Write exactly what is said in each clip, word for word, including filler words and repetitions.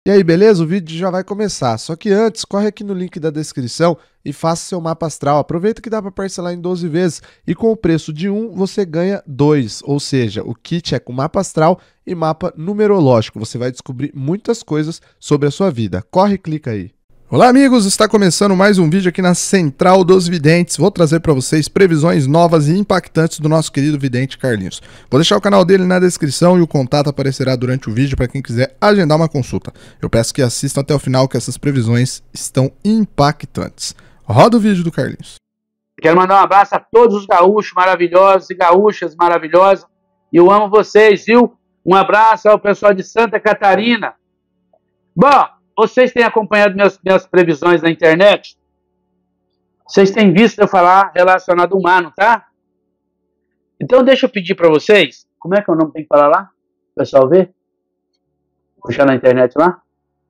E aí, beleza? O vídeo já vai começar. Só que antes, corre aqui no link da descrição e faça seu mapa astral. Aproveita que dá para parcelar em doze vezes e com o preço de um você ganha dois. Ou seja, o kit é com mapa astral e mapa numerológico. Você vai descobrir muitas coisas sobre a sua vida. Corre e clica aí. Olá amigos, está começando mais um vídeo aqui na Central dos Videntes. Vou trazer para vocês previsões novas e impactantes do nosso querido vidente Carlinhos. Vou deixar o canal dele na descrição e o contato aparecerá durante o vídeo para quem quiser agendar uma consulta. Eu peço que assistam até o final que essas previsões estão impactantes. Roda o vídeo do Carlinhos. Quero mandar um abraço a todos os gaúchos maravilhosos e gaúchas maravilhosas. E eu amo vocês, viu? Um abraço ao pessoal de Santa Catarina. Bom, vocês têm acompanhado minhas, minhas previsões na internet? Vocês têm visto eu falar relacionado ao mar, não tá? Então deixa eu pedir para vocês, como é que é o nome que tem que falar lá? O pessoal ver? Puxar na internet lá?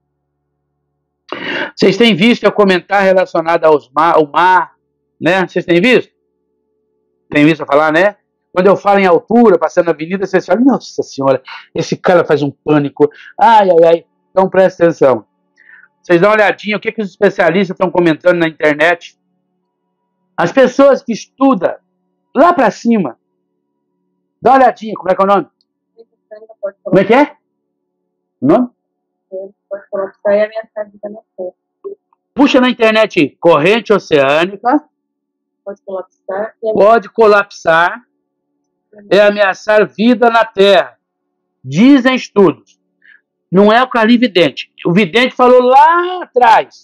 Vocês têm visto eu comentar relacionado aos mar, ao mar, né? Vocês têm visto? Tem visto eu falar, né? Quando eu falo em altura, passando na avenida, vocês falam, nossa senhora, esse cara faz um pânico. Ai, ai, ai. Então presta atenção. Vocês dão uma olhadinha, o que, que os especialistas estão comentando na internet. As pessoas que estudam lá para cima, dá uma olhadinha, como é que é o nome? Como é que é? O nome? Puxa na internet, corrente oceânica, pode colapsar, pode colapsar e ameaçar vida na Terra. Dizem estudos. Não é o Carlinhos Vidente. O Vidente falou lá atrás.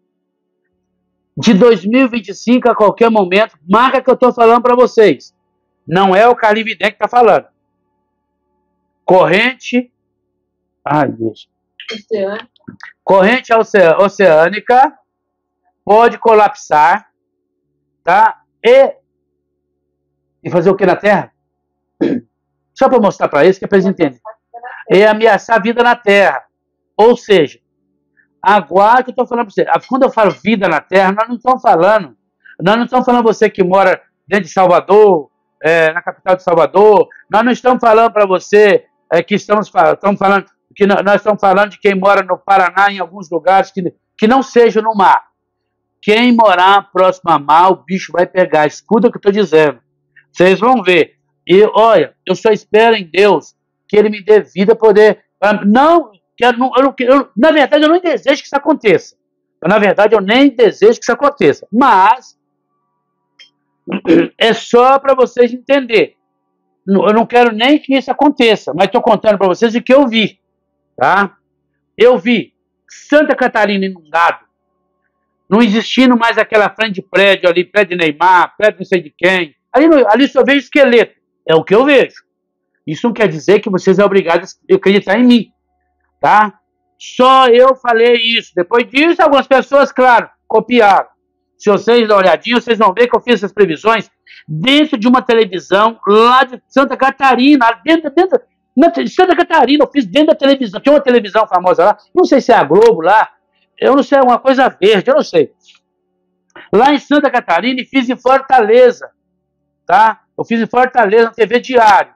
De dois mil e vinte e cinco a qualquer momento, marca que eu estou falando para vocês. Não é o Carlinhos Vidente que está falando. Corrente. Ai, deixa. oceânica. Corrente oce- oceânica pode colapsar, tá? E, e fazer o que na Terra? Só para mostrar para eles, que é para eles entenderem. É ameaçar a vida na Terra. Ou seja, agora que eu estou falando para você, quando eu falo vida na Terra, nós não estamos falando, nós não estamos falando você que mora dentro de Salvador, é, na capital de Salvador, nós não estamos falando para você é, que estamos, estamos falando, que nós estamos falando de quem mora no Paraná, em alguns lugares que, que não seja no mar. Quem morar próximo a mar, o bicho vai pegar. Escuta o que eu estou dizendo. Vocês vão ver. E olha, eu só espero em Deus que ele me dê vida poder. Não, eu não, eu não, eu, na verdade, eu não desejo que isso aconteça. Na verdade, eu nem desejo que isso aconteça. Mas é só para vocês entenderem. Eu não quero nem que isso aconteça, mas estou contando para vocês o que eu vi. Tá? Eu vi Santa Catarina inundado, não existindo mais aquela frente de prédio ali, prédio de Neymar, prédio não sei de quem. Ali, ali só vejo esqueleto. É o que eu vejo. Isso não quer dizer que vocês são obrigados a acreditar em mim, tá? Só eu falei isso. Depois disso, algumas pessoas, claro, copiaram. Se vocês dão uma olhadinha, vocês vão ver que eu fiz essas previsões dentro de uma televisão lá de Santa Catarina, dentro, dentro, na Santa Catarina, eu fiz dentro da televisão. Tinha uma televisão famosa lá, não sei se é a Globo lá, eu não sei, uma coisa verde, eu não sei. Lá em Santa Catarina e fiz em Fortaleza, tá? Eu fiz em Fortaleza, na T V Diário.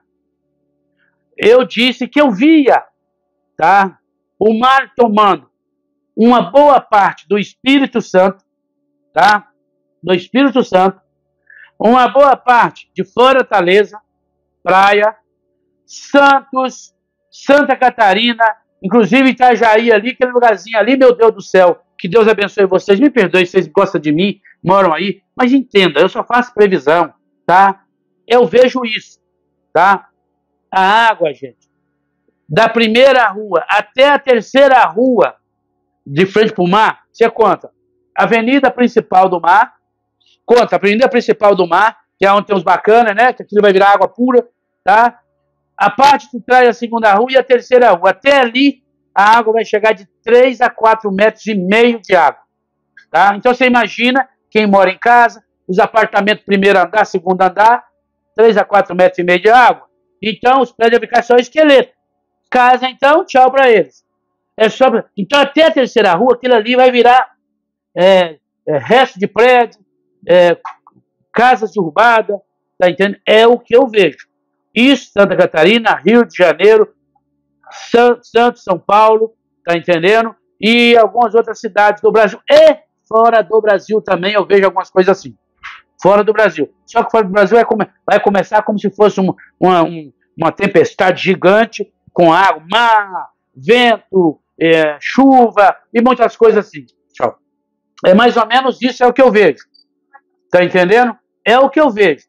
Eu disse que eu via, tá, o mar tomando uma boa parte do Espírito Santo, tá, do Espírito Santo, uma boa parte de Fortaleza, Praia, Santos, Santa Catarina, inclusive Itajaí ali, aquele lugarzinho ali, meu Deus do céu, que Deus abençoe vocês, me perdoe se vocês gostam de mim, moram aí, mas entenda, eu só faço previsão, tá, eu vejo isso, tá. A água, gente, da primeira rua até a terceira rua de frente para o mar, você conta a avenida principal do mar, conta a avenida principal do mar, que é onde tem os bacanas, né, que aquilo vai virar água pura, tá? A parte de trás da segunda rua e a terceira rua, até ali a água vai chegar de três a quatro metros e meio de água, tá? Então você imagina quem mora em casa, os apartamentos primeiro andar, segundo andar, três a quatro metros e meio de água. Então, os prédios vão ficar só esqueleto. Casa, então, tchau para eles. É só pra... Então, até a terceira rua, aquilo ali vai virar é, é, resto de prédio, é, casas derrubadas, tá entendendo? É o que eu vejo. Isso, Santa Catarina, Rio de Janeiro, Santos, São Paulo, tá entendendo? E algumas outras cidades do Brasil e fora do Brasil também eu vejo algumas coisas assim. Fora do Brasil. Só que fora do Brasil vai, come vai começar como se fosse um, uma, um, uma tempestade gigante com água, mar, vento, é, chuva e muitas coisas assim. Tchau. É mais ou menos isso, é o que eu vejo. Tá entendendo? É o que eu vejo.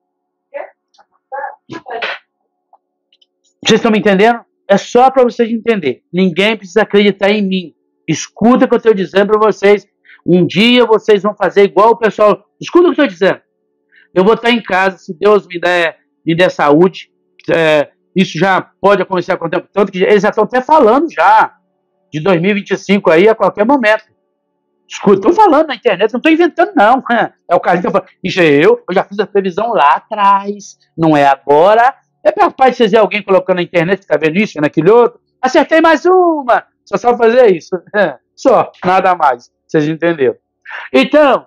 Vocês estão me entendendo? É só para vocês entenderem. Ninguém precisa acreditar em mim. Escuta o que eu estou dizendo para vocês. Um dia vocês vão fazer igual o pessoal. Escuta o que eu estou dizendo. Eu vou estar em casa, se Deus me der, me der saúde. É, isso já pode acontecer com o tempo. Tanto que eles já estão até falando já de dois mil e vinte e cinco aí a qualquer momento. Escuta, estou falando na internet, não estou inventando não. É o Carlinhos que tá falando. Isso é eu, eu já fiz a previsão lá atrás. Não é agora. É capaz de vocês verem alguém colocando na internet que está vendo isso, naquele outro. Acertei mais uma. Só sabe fazer isso. É, só, nada mais. Vocês entenderam? Então,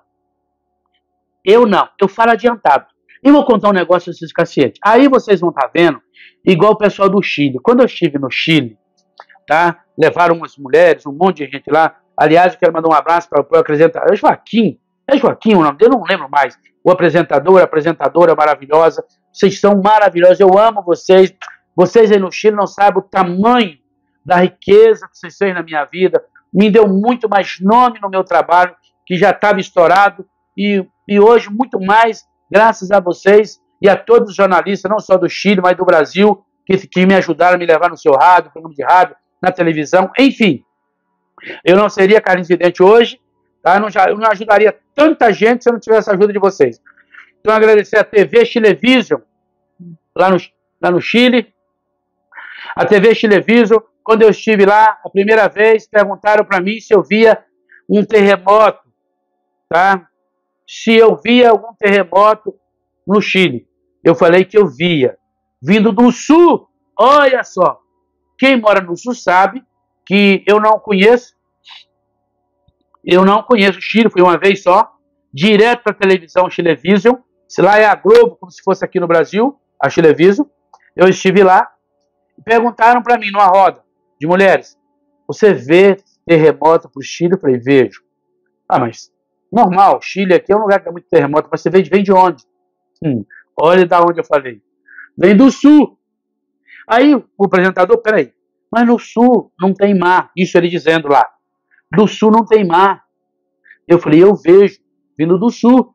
eu não. Eu falo adiantado. E vou contar um negócio desses cacete. Aí vocês vão estar vendo, igual o pessoal do Chile. Quando eu estive no Chile, tá? Levaram umas mulheres, um monte de gente lá. Aliás, eu quero mandar um abraço para o apresentador. É Joaquim. É Joaquim o nome dele? Eu não lembro mais. O apresentador, a apresentadora maravilhosa. Vocês são maravilhosos. Eu amo vocês. Vocês aí no Chile não sabem o tamanho da riqueza que vocês fez na minha vida. Me deu muito mais nome no meu trabalho, que já estava estourado. E, e hoje, muito mais, graças a vocês e a todos os jornalistas, não só do Chile, mas do Brasil, que, que me ajudaram a me levar no seu rádio, programa de rádio, na televisão, enfim. Eu não seria Carlinhos Vidente hoje, tá? eu, não, eu não ajudaria tanta gente se eu não tivesse a ajuda de vocês. Então, agradecer a T V Chilevision, lá no, lá no Chile. A T V Chilevision, quando eu estive lá, a primeira vez, perguntaram para mim se eu via um terremoto, tá? Se eu via algum terremoto no Chile. Eu falei que eu via. Vindo do sul, olha só. Quem mora no sul sabe que eu não conheço, eu não conheço o Chile, fui uma vez só, direto para a televisão Chilevision, se lá é a Globo, como se fosse aqui no Brasil, a Chilevision, eu estive lá, e perguntaram para mim, numa roda de mulheres, você vê terremoto para o Chile? Eu falei, vejo. Ah, mas normal, Chile aqui é um lugar que dá muito terremoto, mas você vem, vem de onde? Hum, olha da onde eu falei. Vem do sul. Aí o apresentador, peraí, mas no sul não tem mar. Isso ele dizendo lá. Do sul não tem mar. Eu falei, eu vejo, vindo do sul.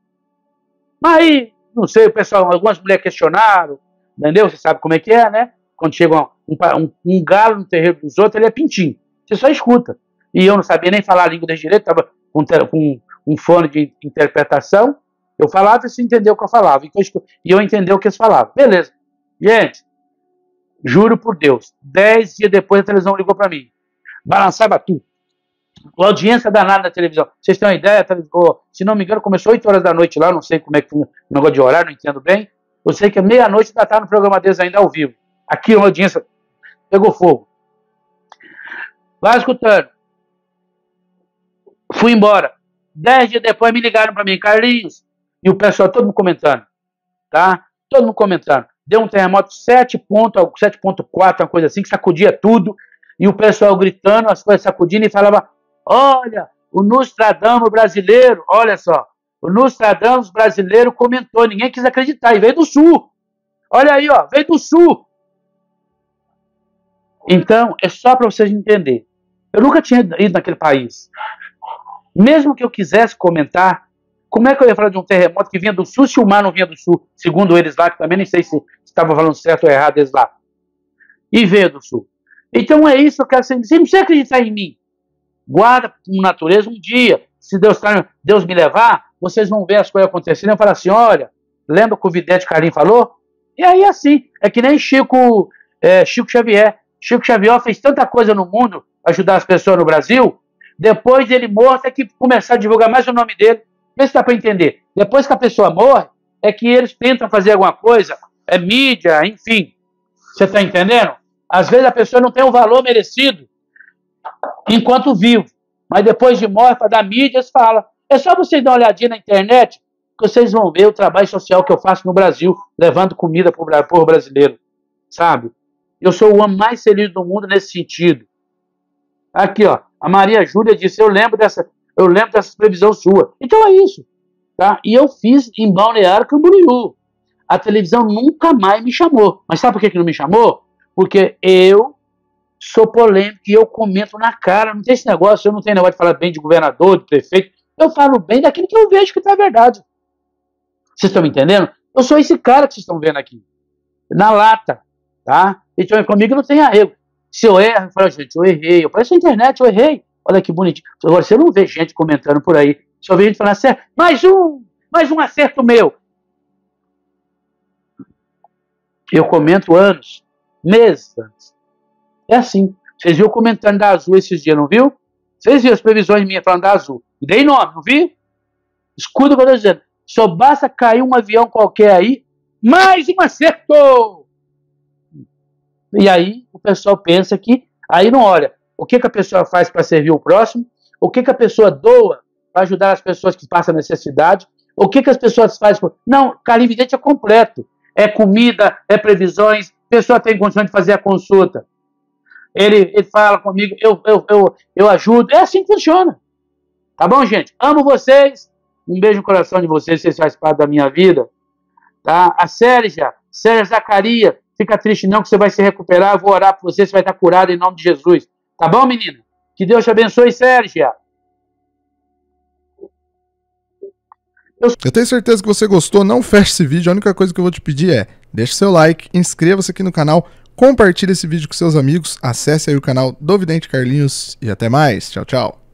Mas aí, não sei, o pessoal, algumas mulheres questionaram, entendeu? Você sabe como é que é, né? Quando chega um, um, um galo no terreiro dos outros, ele é pintinho. Você só escuta. E eu não sabia nem falar a língua desse direito, estava com, com um fone de interpretação. Eu falava e você entendeu o que eu falava. E eu, e eu entendi o que eles falavam. Beleza. Gente, juro por Deus, dez dias depois a televisão ligou para mim. Balançava tudo. A audiência danada na televisão. Vocês têm uma ideia? Se não me engano, começou oito horas da noite lá, não sei como é que foi o negócio de horário, não entendo bem. Eu sei que meia-noite ainda está no programa deles ainda ao vivo. Aqui a audiência pegou fogo. Vai escutando. Fui embora. Dez dias depois me ligaram para mim, Carlinhos. E o pessoal todo mundo comentando. Tá? Todo mundo comentando. Deu um terremoto sete ponto quatro, uma coisa assim, que sacudia tudo. E o pessoal gritando, as coisas sacudindo e falava, olha, o Nostradamus brasileiro, olha só, o Nostradamus brasileiro comentou, ninguém quis acreditar, e veio do sul. Olha aí, ó, veio do sul. Então, é só para vocês entenderem. Eu nunca tinha ido naquele país. Mesmo que eu quisesse comentar, como é que eu ia falar de um terremoto que vinha do sul se o mar não vinha do sul? Segundo eles lá, que também nem sei se estava falando certo ou errado eles lá. E veio do sul. Então é isso que eu quero dizer. Você não precisa acreditar em mim. Guarda com natureza um dia. Se Deus, Deus me levar, vocês vão ver as coisas acontecendo. Eu falo assim, olha, lembra que o vidente Carlinhos falou? E aí assim, é que nem Chico, é, Chico Xavier. Chico Xavier fez tanta coisa no mundo, ajudar as pessoas no Brasil. Depois dele morto, é que começar a divulgar mais o nome dele. Vê se dá para entender. Depois que a pessoa morre, é que eles tentam fazer alguma coisa, é mídia, enfim. Você está entendendo? Às vezes a pessoa não tem o valor merecido enquanto vivo. Mas depois de morte, para dar mídia, eles falam. É só vocês dar uma olhadinha na internet que vocês vão ver o trabalho social que eu faço no Brasil, levando comida para o povo brasileiro. Sabe? Eu sou o homem mais feliz do mundo nesse sentido. Aqui, ó, a Maria Júlia disse, eu lembro dessa, eu lembro dessa previsão sua. Então é isso, tá? E eu fiz em Balneário Camboriú. A televisão nunca mais me chamou. Mas sabe por que que não me chamou? Porque eu sou polêmico e eu comento na cara. Não tem esse negócio, eu não tenho negócio de falar bem de governador, de prefeito. Eu falo bem daquilo que eu vejo que tá verdade. Vocês estão me entendendo? Eu sou esse cara que vocês estão vendo aqui. Na lata, tá? Então comigo não tem arrego. Se eu erro, eu falo, gente, eu errei. Eu pareço na internet, eu errei. Olha que bonitinho. Agora, você não vê gente comentando por aí. Só vê gente falando, acerto. Mais um, mais um acerto meu. Eu comento anos, meses antes. É assim. Vocês viram comentando da Azul esses dias, não viu? Vocês viram as previsões minhas falando da Azul. Dei nome, não vi? Escuta o que eu estou dizendo. Só basta cair um avião qualquer aí, mais um acerto! E aí o pessoal pensa que, aí não olha, o que, que a pessoa faz para servir o próximo, o que, que a pessoa doa para ajudar as pessoas que passam necessidade, o que, que as pessoas fazem. Não, clarividente é completo. É comida, é previsões, a pessoa tem condições de fazer a consulta. Ele, ele fala comigo, eu, eu, eu, eu ajudo. É assim que funciona. Tá bom, gente? Amo vocês. Um beijo no coração de vocês, vocês fazem parte da minha vida. Tá? A Sérgia, Sérgia Zacaria, fica triste não que você vai se recuperar, eu vou orar por você, você vai estar curado em nome de Jesus. Tá bom, menina? Que Deus te abençoe, Sérgia. Eu... eu tenho certeza que você gostou, não feche esse vídeo, a única coisa que eu vou te pedir é, deixe seu like, inscreva-se aqui no canal, compartilhe esse vídeo com seus amigos, acesse aí o canal do Vidente Carlinhos e até mais. Tchau, tchau.